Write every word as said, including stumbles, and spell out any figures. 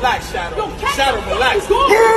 relax, Shadow. Yo, catch Shadow, the relax. fucking goal.